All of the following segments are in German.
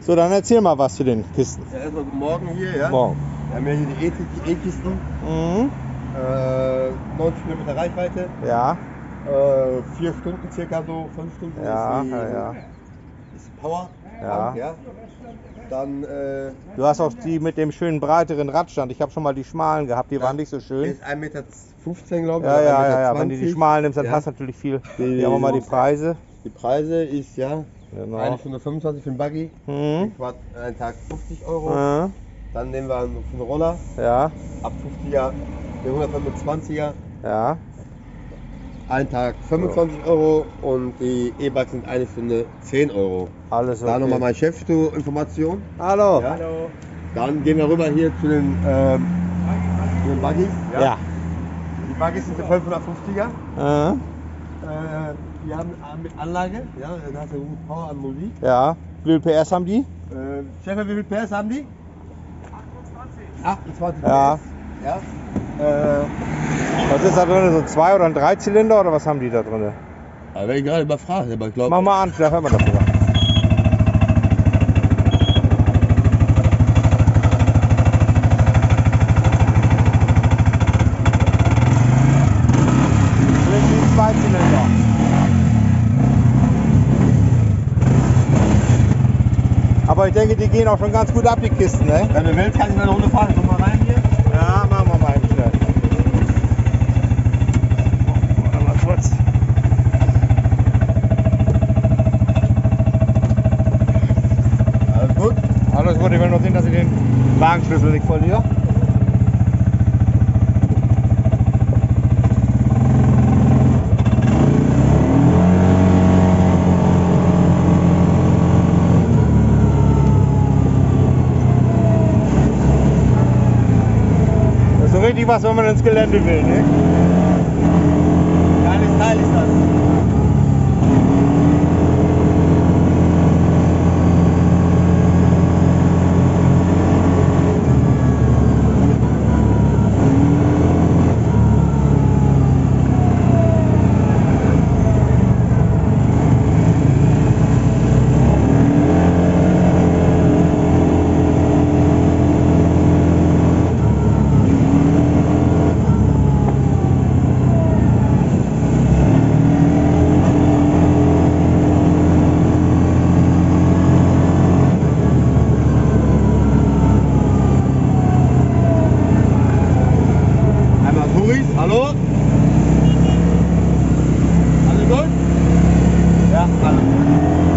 So, dann erzähl mal was zu den Kisten. Ja, erstmal guten Morgen hier, ja. Morgen. Wir haben ja hier die E-Kisten. Mhm. 90 Kilometer Reichweite. Ja. 4 Stunden circa so, 5 Stunden Ja, ist die ja. ist Power. Ja. Ja. Dann Du hast auch die mit dem schönen breiteren Radstand. Ich habe schon mal die schmalen gehabt, die waren nicht so schön. ist 1,15 Meter, glaube ich. Ja, oder ja. 1,20 Meter. Wenn du die schmalen nimmst, dann Ja. passt natürlich viel. Hier haben wir mal die Preise. Die Preise ist ja Genau. eine Stunde 25 für den Buggy, Mhm. ein Tag 50 Euro. Ja. Dann nehmen wir für einen Roller Ja. ab 50er, der 125er, Ja. ein Tag 25 Euro und die E-Bikes sind eine Stunde 10 Euro. Alles okay. Da nochmal mein Chef zur Information. Hallo. Ja. Dann gehen wir rüber hier zu den Buggies. Ja. Die Buggies sind die 550er. Ja. Die haben mit Anlage, ja, da hast du gut Power an Musik. Ja. Wie viel PS haben die? Chef, wie viel PS haben die? 28 Ja. PS. Ja. Was ist da drin? So ein 2- oder ein 3-Zylinder oder was haben die da drin? Da werde ich gerade überfragt, aber ich glaube. Mach mal an, vielleicht hören wir das sogar. Aber ich denke, die gehen auch schon ganz gut ab, die Kisten, ne? Wenn du willst, kann ich mal eine Runde fahren. Komm mal rein hier. Ja, machen wir mal eben schnell. Warte mal kurz. Alles gut? Alles gut, ich will nur sehen, dass ich den Wagenschlüssel nicht verliere. So richtig was, wenn man ins Gelände will, ne? Geiles Teil ist das. Hallo? Alles gut? Ja, alles gut.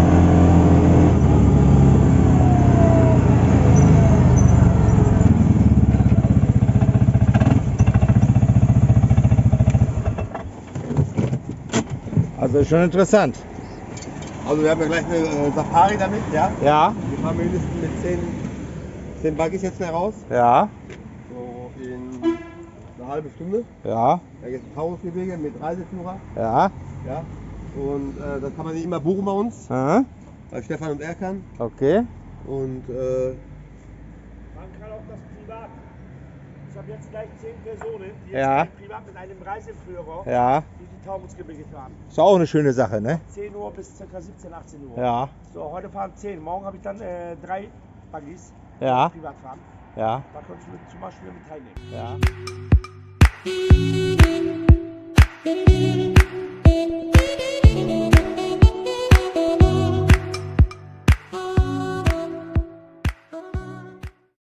Also ist schon interessant. Also wir haben ja gleich eine Safari damit, ja? Ja, Wir fahren mindestens mit 10 Buggies jetzt heraus. ja, So in eine halbe Stunde. ja, Da gibt es Taurusgebirge mit Reiseführer. ja. Ja. Und da kann man die immer buchen bei uns, Aha. bei Stefan und Erkan. Okay. Und Man kann auch das privat. Ich habe jetzt gleich 10 Personen, die jetzt Ja. privat mit einem Reiseführer Ja, die Taurusgebirge fahren. ist auch eine schöne Sache, ne? 10 Uhr bis ca. 17, 18 Uhr. Ja, So, heute fahren 10. Morgen habe ich dann 3 Buggies, die Ja. privat fahren. ja, Da könnte ich zum Beispiel mit teilnehmen. ja.